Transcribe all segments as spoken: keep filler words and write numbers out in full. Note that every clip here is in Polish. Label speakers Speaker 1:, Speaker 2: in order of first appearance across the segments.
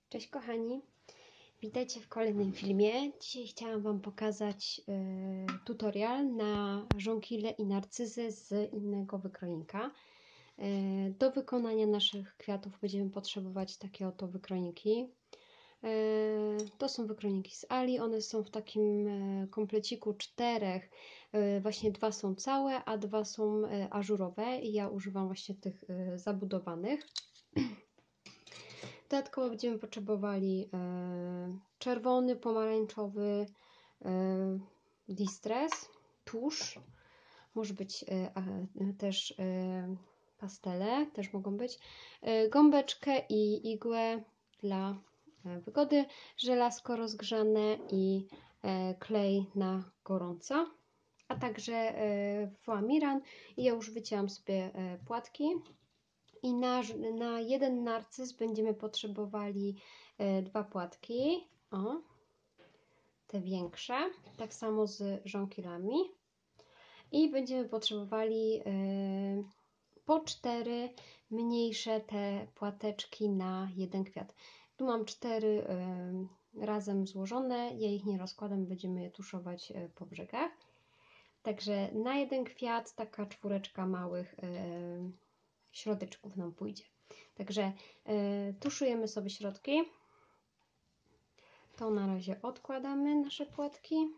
Speaker 1: Cześć kochani, witajcie w kolejnym filmie. Dzisiaj chciałam Wam pokazać y, tutorial na żonkile i narcyzę z innego wykronika. Y, do wykonania naszych kwiatów będziemy potrzebować takie oto wykroniki. Y, to są wykroniki z Ali, one są w takim y, kompleciku czterech. Y, właśnie dwa są całe, a dwa są y, ażurowe i ja używam właśnie tych y, zabudowanych. Dodatkowo będziemy potrzebowali e, czerwony, pomarańczowy e, distress, tusz, może być e, a, też e, pastele, też mogą być, e, gąbeczkę i igłę dla e, wygody, żelazko rozgrzane i e, klej na gorąco, a także e, foamiran. I ja już wycięłam sobie e, płatki. I na, na jeden narcyz będziemy potrzebowali e, dwa płatki, o, te większe, tak samo z żonkilami. I będziemy potrzebowali e, po cztery mniejsze te płateczki na jeden kwiat. Tu mam cztery e, razem złożone, ja ich nie rozkładam, będziemy je tuszować e, po brzegach. Także na jeden kwiat taka czwóreczka małych e, środeczków nam pójdzie. Także y, tuszujemy sobie środki. To na razie odkładamy nasze płatki.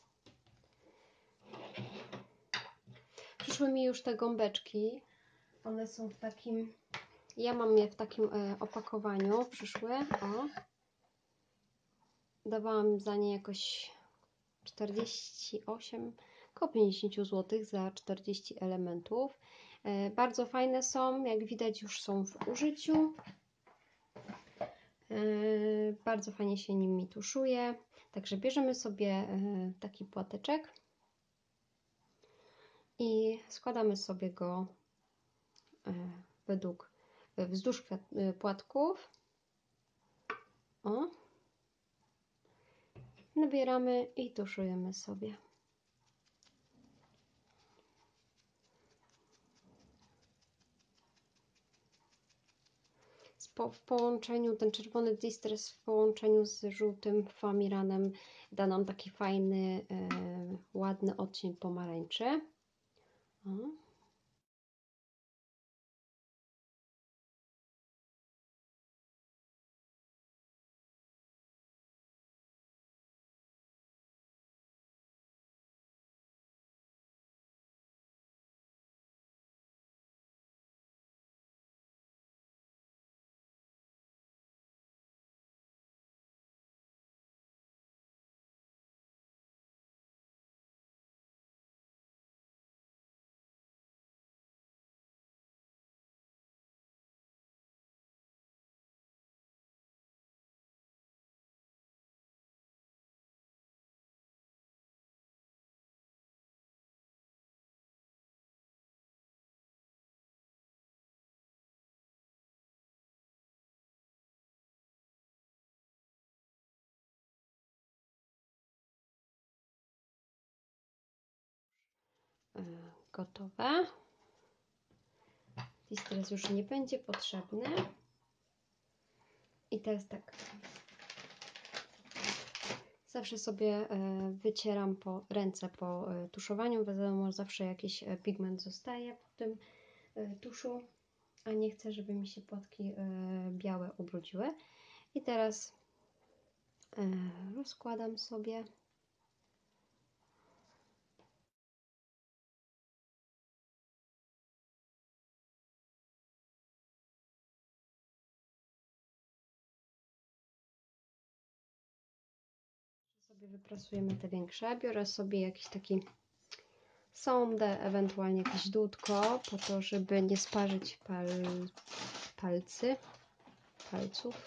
Speaker 1: Przyszły mi już te gąbeczki. One są w takim, ja mam je w takim y, opakowaniu. Przyszły, o. Dawałam za nie jakoś czterdzieści osiem, około pięćdziesiąt złotych za czterdzieści elementów. Y, bardzo fajne są, jak widać już są w użyciu. Yy, bardzo fajnie się nimi tuszuje. Także bierzemy sobie yy, taki płateczek i składamy sobie go yy, według yy, wzdłuż kwiat, yy, płatków. O. Nabieramy i tuszujemy sobie. W połączeniu, ten czerwony distress w połączeniu z żółtym foamiranem da nam taki fajny, yy, ładny odcień pomarańczy. O. Gotowe. Distress już nie będzie potrzebny. I teraz tak. Zawsze sobie wycieram po ręce po tuszowaniu. Wiadomo, zawsze jakiś pigment zostaje po tym tuszu, a nie chcę, żeby mi się płatki białe ubrudziły. I teraz rozkładam sobie. Sobie wyprasujemy te większe. Biorę sobie jakiś taki sondę, ewentualnie jakieś dłutko, po to, żeby nie sparzyć pal, palcy, palców.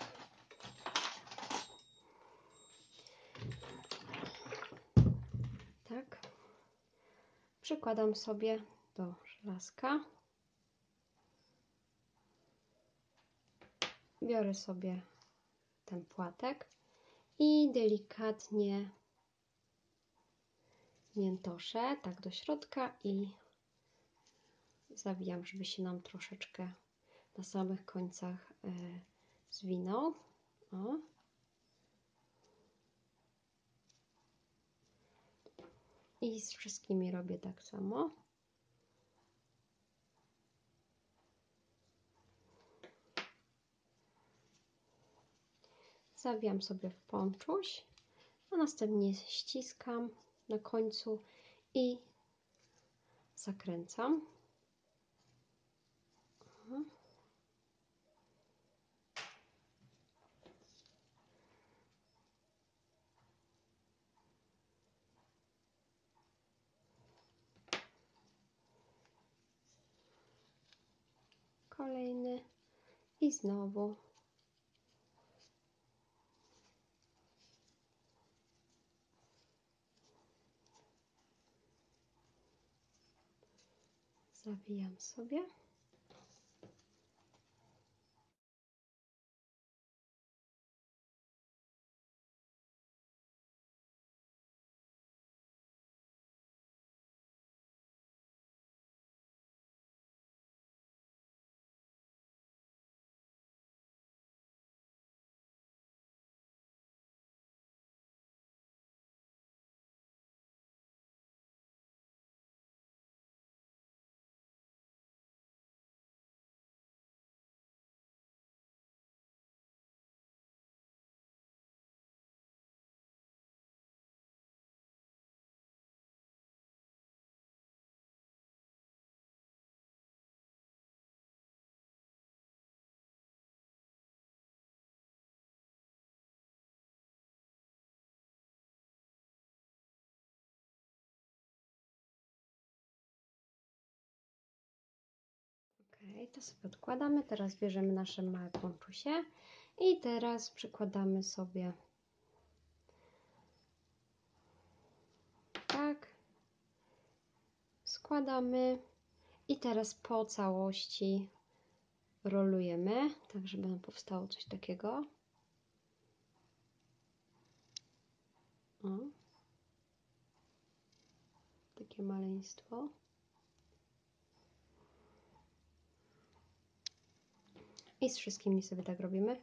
Speaker 1: Tak. Przykładam sobie do żelazka. Biorę sobie ten płatek i delikatnie miętoszę tak do środka i zawijam, żeby się nam troszeczkę na samych końcach zwinął. O. I z wszystkimi robię tak samo. Zawijam sobie w ponczuś, a następnie ściskam na końcu i zakręcam. Mhm. Kolejny i znowu. Zawijam sobie. Ok, to sobie odkładamy. Teraz bierzemy nasze małe ponczusie i teraz przykładamy sobie tak, składamy i teraz po całości rolujemy, tak żeby nam powstało coś takiego. O, takie maleństwo. I z wszystkimi sobie tak robimy.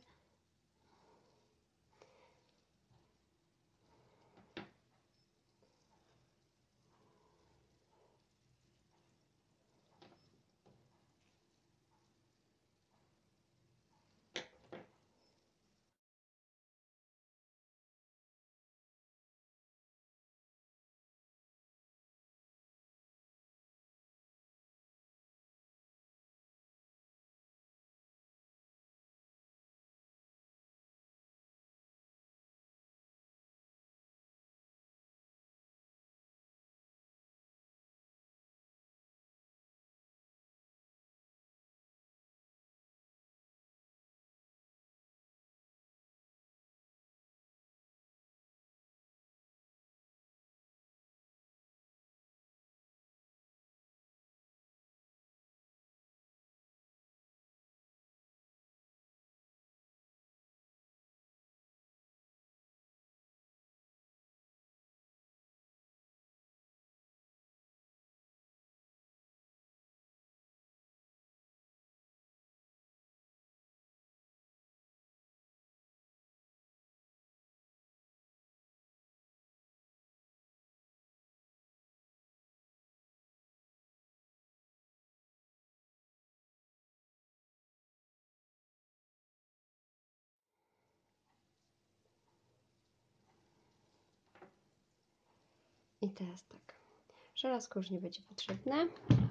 Speaker 1: I teraz tak, żelazko już nie będzie potrzebne.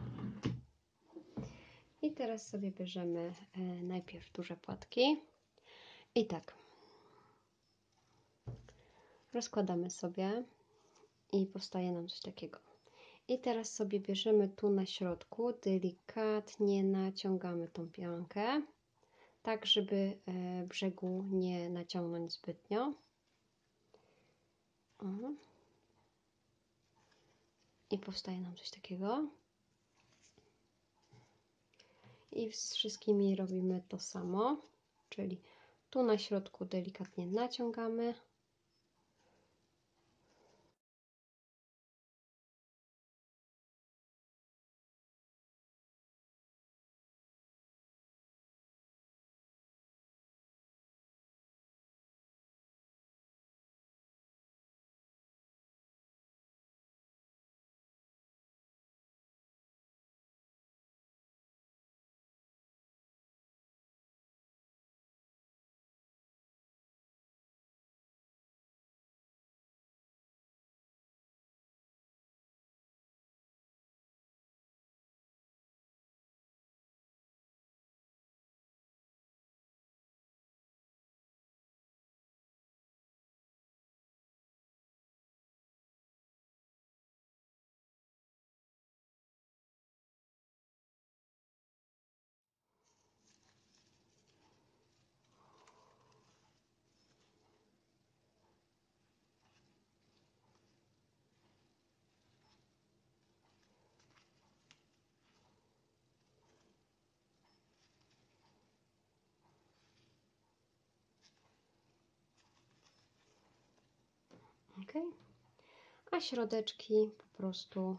Speaker 1: I teraz sobie bierzemy e, najpierw duże płatki i tak rozkładamy sobie i powstaje nam coś takiego. I teraz sobie bierzemy tu na środku, delikatnie naciągamy tą piankę, tak żeby e, brzegu nie naciągnąć zbytnio. O. I powstaje nam coś takiego. I z wszystkimi robimy to samo, czyli tu na środku delikatnie naciągamy. ok? A środeczki po prostu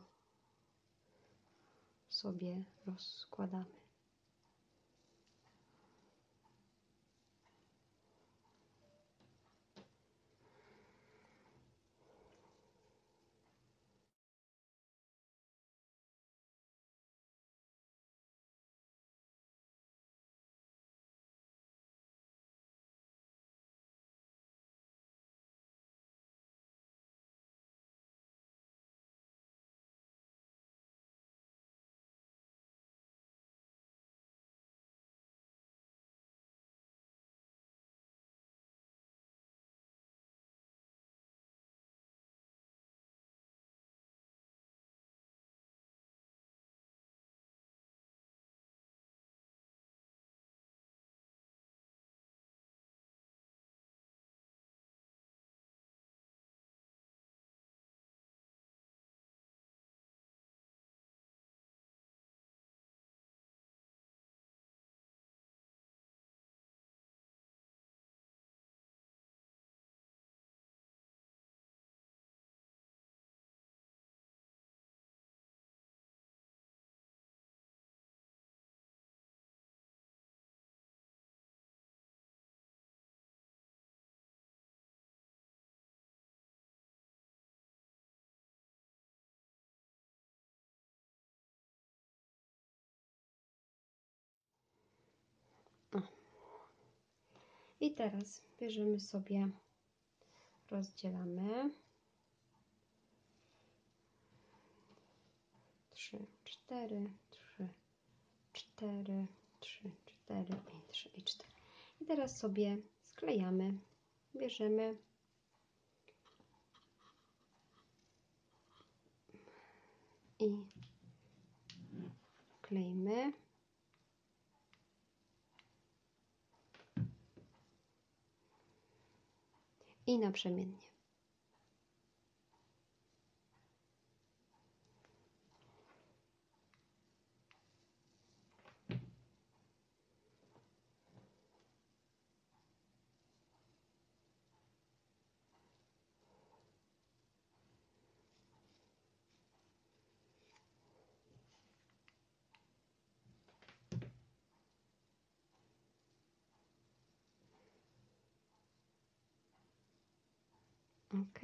Speaker 1: sobie rozkładamy. O. I teraz bierzemy sobie, rozdzielamy trzy, cztery, trzy, cztery, trzy, cztery i trzy i cztery. I teraz sobie sklejamy. Bierzemy i kleimy. I naprzemiennie. Ok.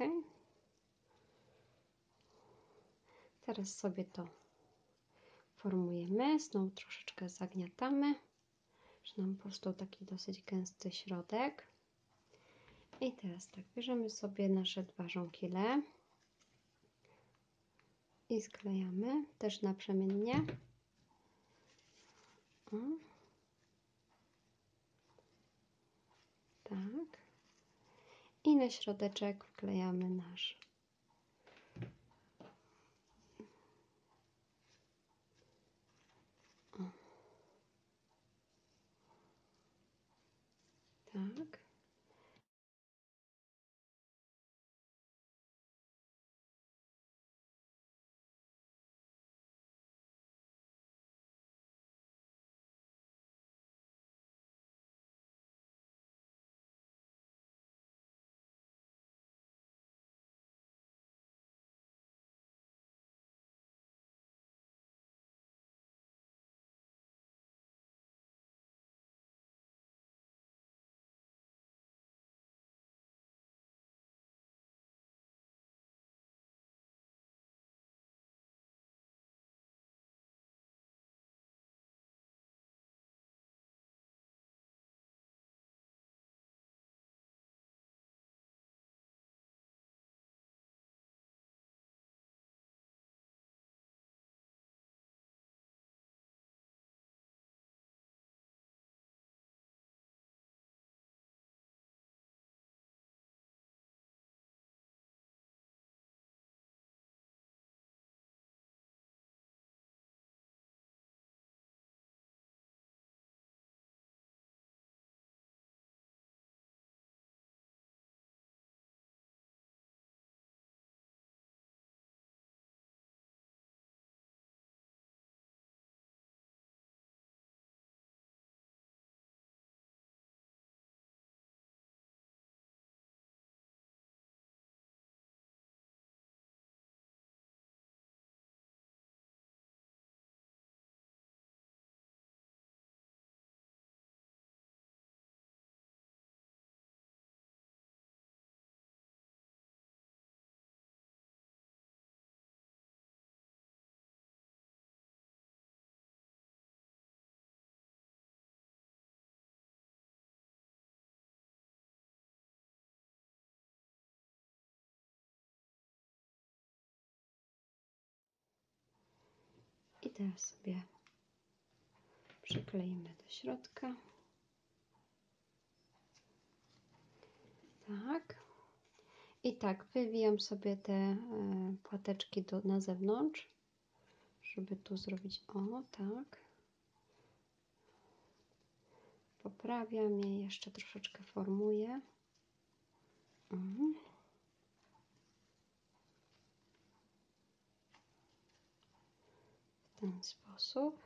Speaker 1: Teraz sobie to formujemy. Znowu troszeczkę zagniatamy, że nam powstał taki dosyć gęsty środek. I teraz tak, bierzemy sobie nasze dwa żonkile i sklejamy też naprzemiennie. O. Tak. I na środeczek wklejamy nasz o. Tak. teraz sobie przykleimy do środka. Tak. I tak, wywijam sobie te e, płateczki do, na zewnątrz, żeby tu zrobić, o tak. Poprawiam je, jeszcze troszeczkę formuję. Mhm. W ten sposób.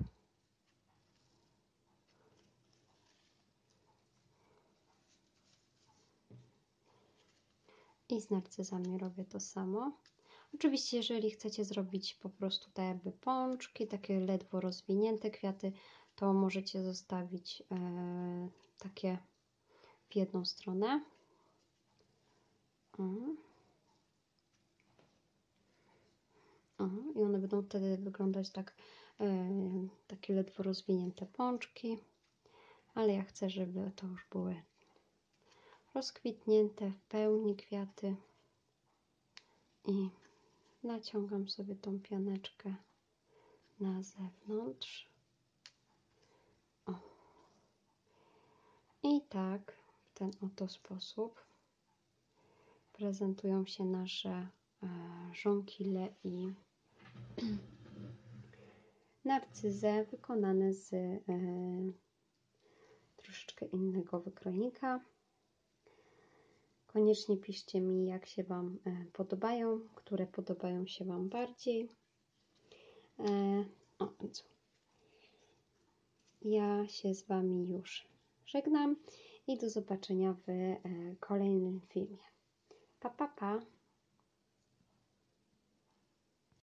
Speaker 1: I z narcyzami robię to samo. Oczywiście, jeżeli chcecie zrobić po prostu tak jakby pączki, takie ledwo rozwinięte kwiaty, to możecie zostawić e, takie w jedną stronę. Mhm. Mhm. I one będą wtedy wyglądać tak, e, takie ledwo rozwinięte pączki, ale ja chcę, żeby to już były rozkwitnięte w pełni kwiaty. I naciągam sobie tą pianeczkę na zewnątrz. O. I tak w ten oto sposób prezentują się nasze e, żonkile i narcyzę wykonane z e, troszeczkę innego wykrojnika. Koniecznie piszcie mi, jak się Wam e, podobają, które podobają się Wam bardziej. E, o, co? Ja się z Wami już żegnam i do zobaczenia w e, kolejnym filmie. Pa, pa, pa!